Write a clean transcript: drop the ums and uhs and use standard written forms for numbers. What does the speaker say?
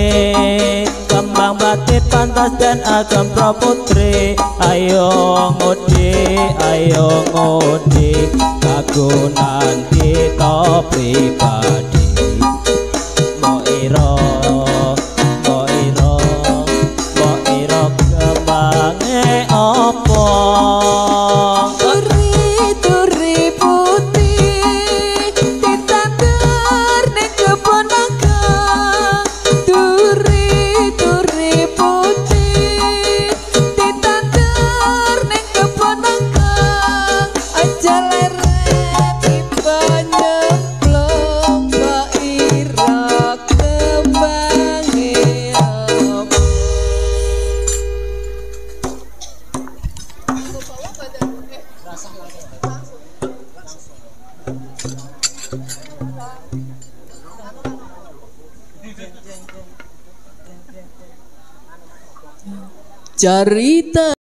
kembang batik pantas dan agam proputri. Ayo ngudi kagunan kita pribadi. Mbok ira kembange apa? Turi putih ditandur ning kebon naga. Turi putih ditandur ning kebon naga. Aja leren tiba nyemplung mbok ira kembange apa? Cerita